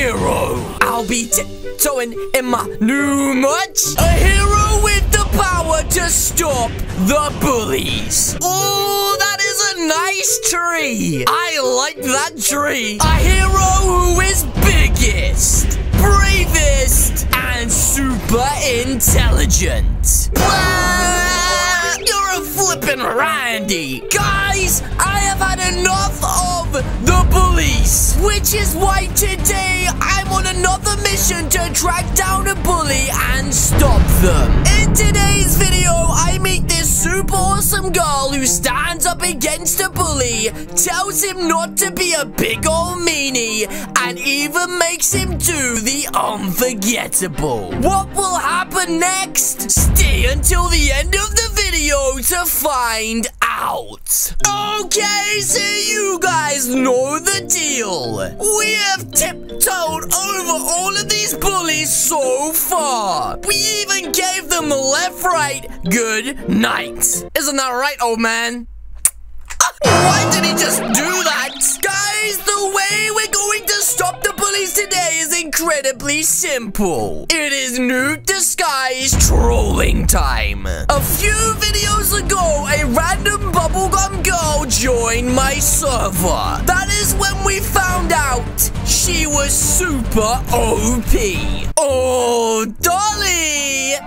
hero. I'll be tiptoeing in my new merch. A hero with the power to stop the bullies. Oh, that is a nice tree. I like that tree. A hero who is biggest, bravest, and super intelligent. You're a flippin' Randy. Guys, I have had enough of the bullies, which is why today I'm on another mission to track down a bully and stop them. In today's video, I meet this super awesome girl who stands up against a bully, tells him not to be a big old meanie, and even makes him do the unforgettable. What will happen next? Stay until the end of the video to find out. Okay, so you guys know the deal. We have tiptoed over all of these bullies so far. We even gave them left, right, good night. Isn't that right, old man? Why did he just do that? Guys, the way we're going to stop the bullies today is incredibly simple. It is Noob disguise trolling time. A few videos ago, a random bubblegum girl joined my server. That is when we found out she was super OP. Oh, Dolly!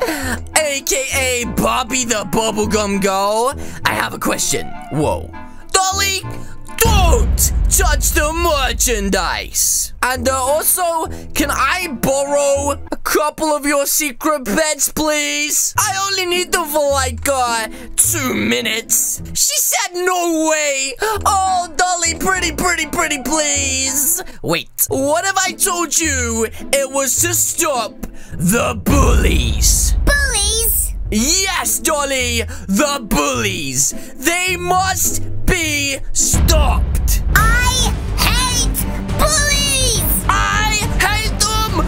AKA Bobby the Bubblegum Girl. I have a question. Whoa. Dolly, don't touch the merchandise. And also, can I borrow a couple of your secret pets, please? I only need them for like 2 minutes. She said no way. Oh, Dolly, pretty, please. Wait, what if I told you it was to stop the bullies? Bullies? Yes, Dolly, the bullies. They must be stopped. I hate bullies! I hate them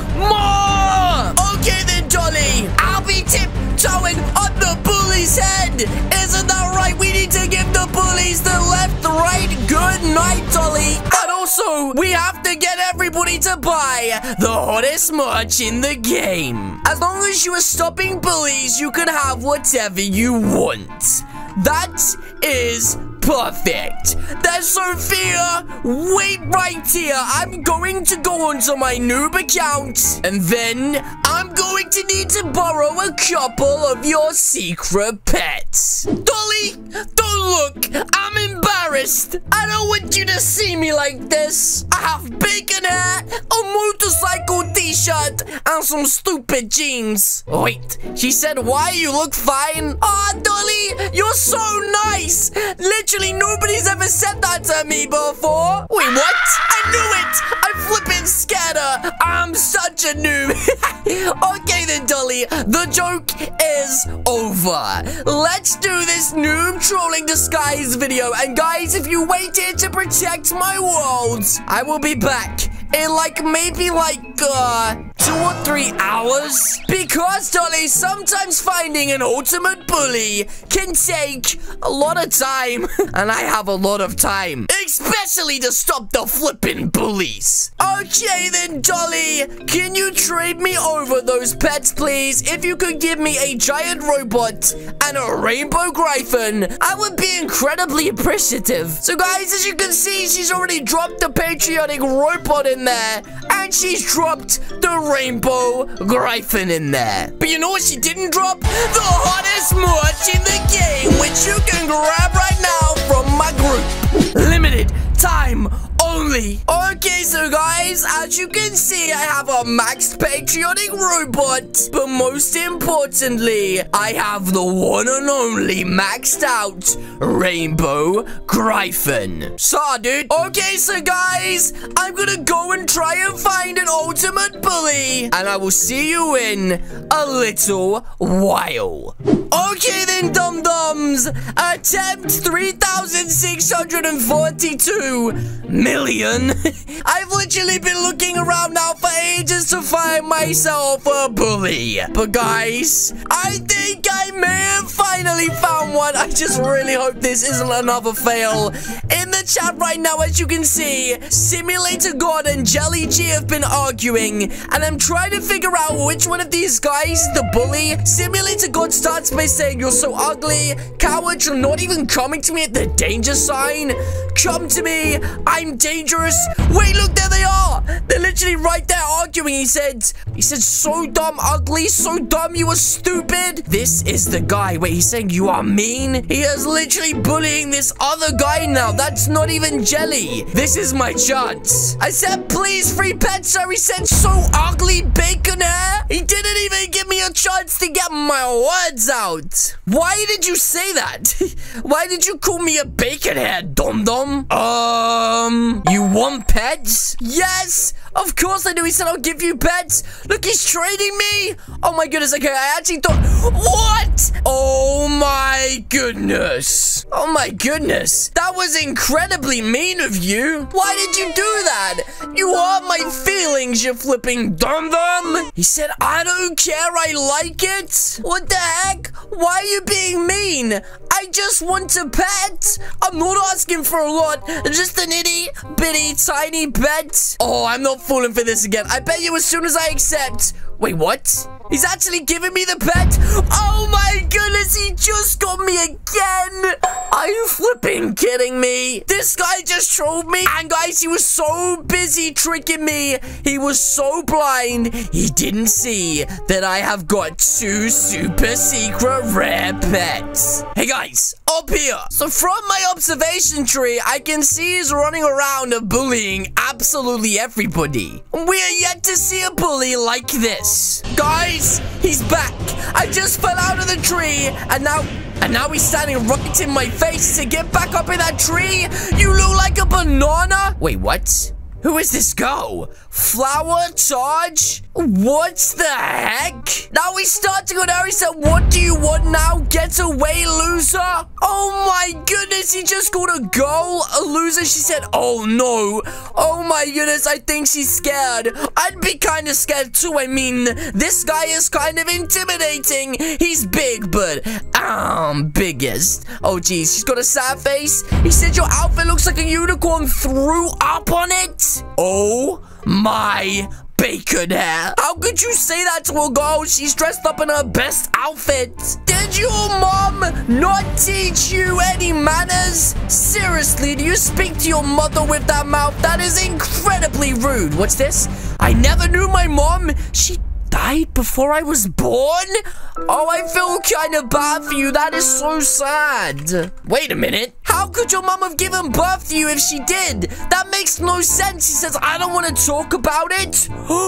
more! Okay then, Dolly, I'll be tiptoeing on the bully's head. Isn't that right? We need to give the bullies the left, right, good night, Dolly. And also, we have to get everybody to buy the hottest merch in the game. As long as you are stopping bullies, you can have whatever you want. That is perfect. There's Sophia. Wait right here. I'm going to go onto my Noob account, and then I'm going to need to borrow a couple of your secret pets. Dolly, don't look. I'm embarrassed. I don't want you to see me like this. I have bacon hair, a motorcycle t-shirt, and some stupid jeans. Wait, she said why? You look fine. Ah, Dolly, you're so nice. Literally nobody's ever said that to me before. Wait, what? I knew it. I flippin' scared her. I'm such a noob. Okay then, Dolly. The joke is over. Let's do this Noob trolling disguise video. And guys, if you wait here to protect my world, I will be back in maybe 2 or 3 hours. Because, Dolly, sometimes finding an ultimate bully can take a lot of time. And I have a lot of time, especially to stop the flippin' bullies. Okay then, Dolly, can you trade me over those pets, please? If you could give me a giant robot and a rainbow griffin, I would be incredibly appreciative. So guys, as you can see, she's already dropped the patriotic robot in there, and she's dropped the rainbow griffin in there. But you know what she didn't drop? The hottest merch in the game, which you can grab right now from my group. Limited time only. Okay, so guys, as you can see, I have a maxed patriotic robot, but most importantly, I have the one and only maxed out rainbow griffin. So, dude. Okay, so guys, I'm gonna go and try and find an ultimate bully, and I will see you in a little while. Okay then, dum-dums. Attempt 3,642 million. I've literally been looking around now for ages to find myself a bully. But guys, I think I may have finally found one. I just really hope this isn't another fail. In the chat right now, as you can see, Simulator God and Jelly G have been arguing, and I'm trying to figure out which one of these guys is the bully. Simulator God starts by saying, "You're so ugly. Coward, you're not even coming to me at the danger sign. Come to me. I'm dangerous." Wait, look, there they are. They're literally right there arguing. He said, "So dumb, ugly, so dumb, you are stupid." This is the guy. Wait, he's saying, "You are mean." He is literally bullying this other guy now. That's not even Jelly. This is my chance. I said, "Please, free pet, sir." He said, "So ugly, bacon hair." He didn't even give me a chance to get my words out. Why did you say that? Why did you call me a bacon hair, dum-dum? You want pets? Yes, of course I do. He said, "I'll give you pets." Look, he's trading me. Oh my goodness. Okay, I actually thought, what? Oh my goodness. Oh my goodness. That was incredibly mean of you. Why did you do that? You hurt my feelings, you flipping dum-dum. He said, "I don't care, I like it." What the heck? Why are you being mean? I just want a pet. I'm not asking for a lot. Just an itty-bitty tiny pet. Oh, I'm not falling for this again. I bet you as soon as I accept. Wait, what? He's actually giving me the pet? Oh my goodness, he just got me again. Are you flipping kidding me? This guy just trolled me. And guys, he was so busy tricking me. He was so blind. He didn't see that I have got 2 super secret rare pets. Hey guys, up here. So from my observation tree, I can see he's running around and bullying absolutely everybody. We are yet to see a bully like this. Guys, he's back. I just fell out of the tree, and now he's standing right in my face. To get back up in that tree, you look like a banana. Wait, what? Who is this girl? Flower Charge? What the heck? Now he's starting on her. He said, "What do you want now? Get away, loser." Oh my goodness, he just called a girl a loser. She said, "Oh no." Oh my goodness, I think she's scared. I'd be kind of scared too. I mean, this guy is kind of intimidating. He's big, but biggest. Oh geez, she's got a sad face. He said, "Your outfit looks like a unicorn threw up on it." Oh my bacon hair. How could you say that to a girl? She's dressed up in her best outfit. Did your mom not teach you any manners? Seriously, do you speak to your mother with that mouth? That is incredibly rude. What's this? I never knew my mom. She died before I was born? Oh, I feel kind of bad for you. That is so sad. Wait a minute. How could your mom have given birth to you if she did? That makes no sense. He says, "I don't want to talk about it."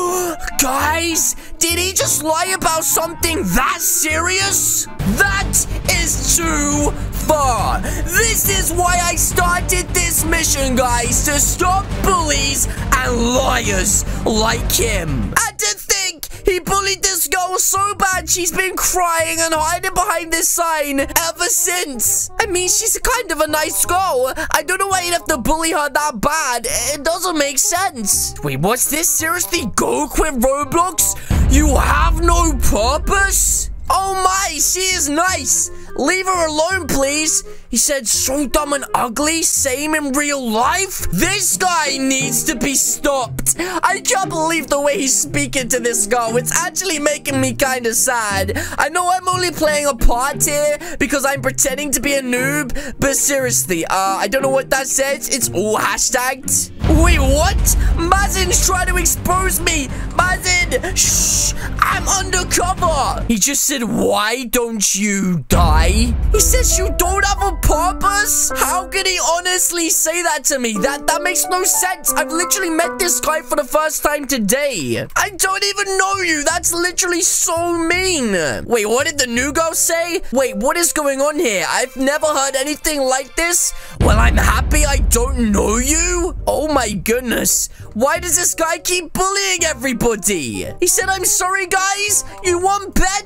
Guys, did he just lie about something that serious? That is too far. This is why I started this mission, guys, to stop bullies and liars like him. And to think he bullied this girl so bad she's been crying and hiding behind this sign ever since. I mean, she's kind of a nice girl. I don't know why you'd have to bully her that bad. It doesn't make sense. Wait, what's this? Seriously? Go quit Roblox? You have no purpose? Oh my, she is nice. Leave her alone, please. He said, "So dumb and ugly, same in real life." This guy needs to be stopped. I can't believe the way he's speaking to this girl. It's actually making me kind of sad. I know I'm only playing a part here because I'm pretending to be a noob, but seriously, I don't know what that says. It's all hashtagged. Wait, what? Mazin's trying to expose me. Mazin, shh, I'm undercover. He just said, "Why don't you die?" He says you don't have a purpose? How could he honestly say that to me? That makes no sense. I've literally met this guy for the first time today. I don't even know you. That's literally so mean. Wait, what did the new girl say? Wait, what is going on here? I've never heard anything like this. Well, I'm happy I don't know you. Oh my goodness. Why does this guy keep bullying everybody? He said, "I'm sorry, guys. You want pets?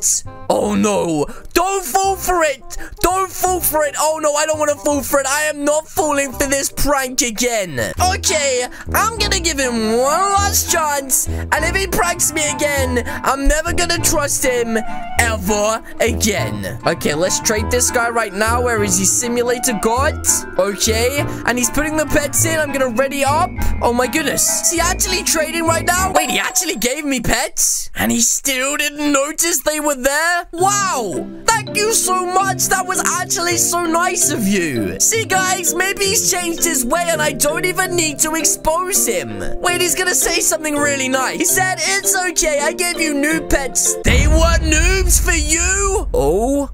Oh, no. Don't fall for it. Don't fall for it. Oh, no, I don't want to fall for it. I am not falling for this prank again. Okay, I'm going to give him one last chance. And if he pranks me again, I'm never going to trust him ever again. Okay, let's trade this guy right now. Where is he? Simulator God. Okay, and he's putting the pets in. I'm going to ready up. Oh, my goodness. Is he actually trading right now? Wait, he actually gave me pets? And he still didn't notice they were there? Wow. Thank you so much. That was actually so nice of you. See, guys, maybe he's changed his way and I don't even need to expose him. Wait, he's gonna say something really nice. He said, it's okay. I gave you new pets. They were noobs for you? Oh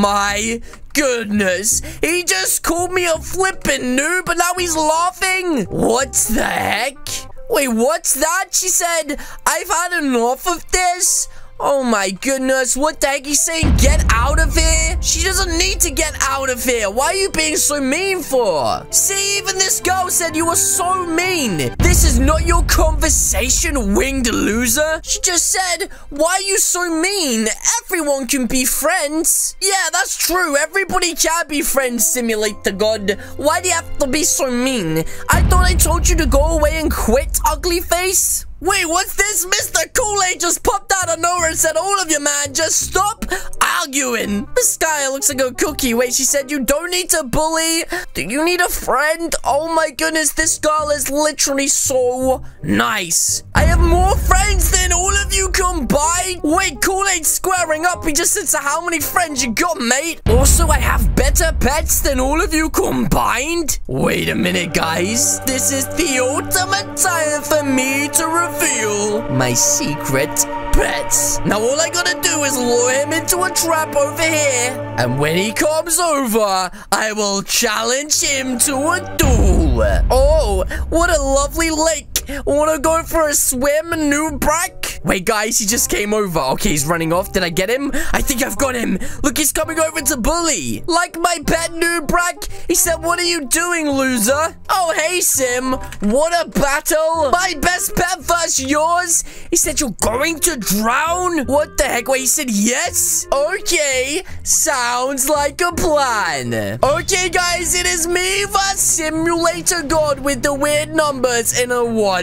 my goodness. He just called me a flippin' noob, but now he's laughing. What the heck? Wait, what's that? She said, I've had enough of this. Oh my goodness, what the heck? He's saying get out of here? She doesn't need to get out of here. Why are you being so mean for? See, even this girl said you were so mean. This is not your conversation, winged loser. She just said, why are you so mean? Everyone can be friends. Yeah, that's true. Everybody can be friends, Simulator God. Why do you have to be so mean? I thought I told you to go away and quit, ugly face. Wait, what's this? Mr. Kool-Aid just popped out of nowhere and said, all of you, man, just stop arguing. This guy looks like a cookie. Wait, she said you don't need to bully. Do you need a friend? Oh my goodness, this girl is literally so nice. I have more friends than all of you combined. Wait, Kool-Aid squaring up. He just said, so how many friends you got, mate? Also, I have better pets than all of you combined. Wait a minute, guys. This is the ultimate time for me to reveal my secret pets. Now all I gotta do is lure him into a trap over here, and when he comes over, I will challenge him to a duel. Oh, what a lovely lake. Wanna go for a swim, Noob? Wait, guys, he just came over. Okay, he's running off. Did I get him? I think I've got him. Look, he's coming over to bully. Like my pet, Noob. He said, what are you doing, loser? Oh, hey, Sim. What a battle. My best pet versus yours. He said, you're going to drown? What the heck? Wait, he said, yes? Okay, sounds like a plan. Okay, guys, it is me versus Simulator God with the weird numbers in a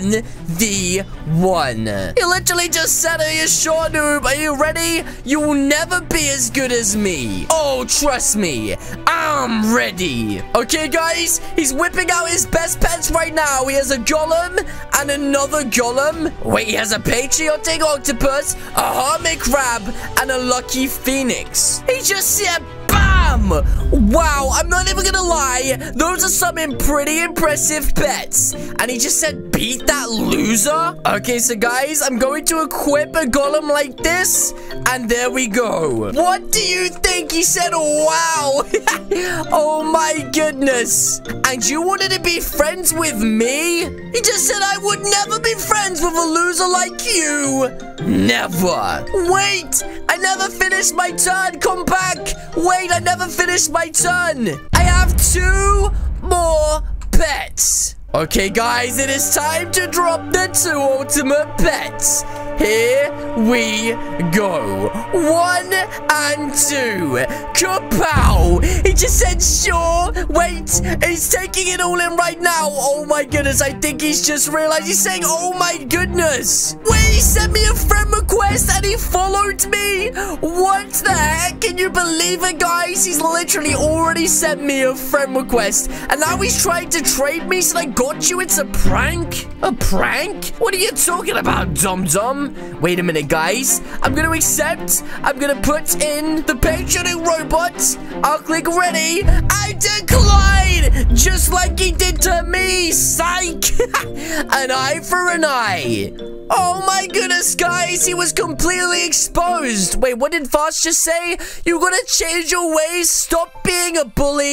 1v1. He literally just said, are you sure, Noob? Are you ready? You will never be as good as me. Oh, trust me. I'm ready. Okay, guys, he's whipping out his best pets right now. He has a golem and another golem. Wait, he has a patriotic octopus, a hermit crab, and a lucky phoenix. He just said, bam! Wow, I'm not even gonna lie. Those are some pretty impressive pets. And he just said, beat that loser? Okay, so guys, I'm going to equip a golem like this. And there we go. What do you think? He said, wow. Oh my goodness. And you wanted to be friends with me? He just said I would never be friends with a loser like you. Never. Wait, I never finished my turn. Come back. Wait, I never finished my turn. I have 2 more pets. Okay, guys, it is time to drop the 2 ultimate pets. Here we go. 1 and 2. Kapow! He just said sure. Wait, he's taking it all in right now. Oh my goodness, I think he's just realized. He's saying, oh my goodness. Wait, he sent me a friend request and he followed me. What the heck? Can you believe it, guys? He's literally already sent me a friend request. And now he's trying to trade me. So I got you. It's a prank? A prank? What are you talking about, dum-dum? Wait a minute, guys. I'm gonna accept. I'm gonna put in the patriotic robot. I'll click ready. I decline! Just like he did to me. Psych! An eye for an eye. Oh my goodness, guys. He was completely exposed. Wait, what did Fast just say? You gotta change your ways. Stop being a bully.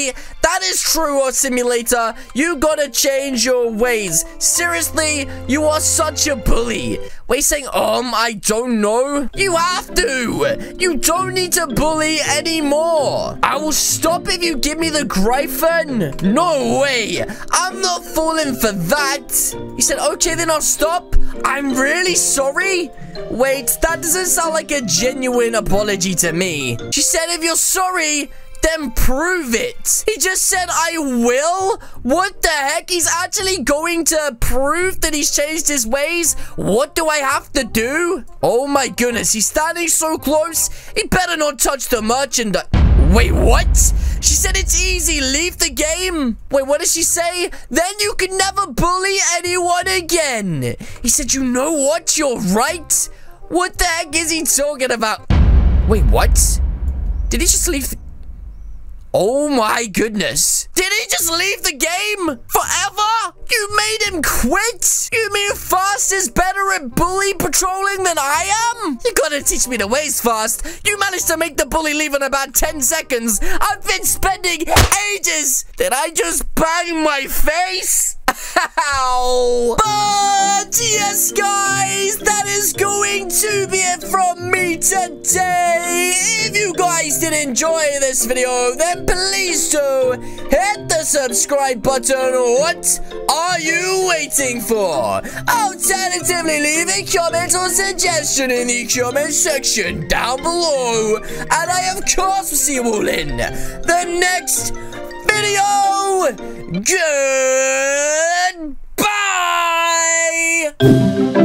That is true, Simulator. You gotta change your ways. Seriously, you are such a bully. Wait, saying, I don't know. You have to. You don't need to bully anymore. I will stop if you give me the Gryphon. No way. I'm not falling for that. He said, okay, then I'll stop. I'm really sorry. Wait, that doesn't sound like a genuine apology to me. She said, if you're sorry, then prove it. He just said, I will? What the heck? He's actually going to prove that he's changed his ways? What do I have to do? Oh my goodness, he's standing so close. He better not touch the merchandise. Wait, what? She said it's easy. Leave the game. Wait, what did she say? Then you can never bully anyone again. He said, you know what? You're right. What the heck is he talking about? Wait, what? Did he just leave the... Oh my goodness. Did he just leave the game forever? You made him quit? You mean Fast is better at bully patrolling than I am? You gotta teach me the ways, Fast. You managed to make the bully leave in about 10 seconds. I've been spending ages. Did I just bang my face? Ow. But yes, guys, that is going to be it from me today. If you guys did enjoy this video, then please do hit the subscribe button. What are you waiting for? Alternatively, leave a comment or suggestion in the comment section down below. And I, of course, will see you all in the next video. Goodbye.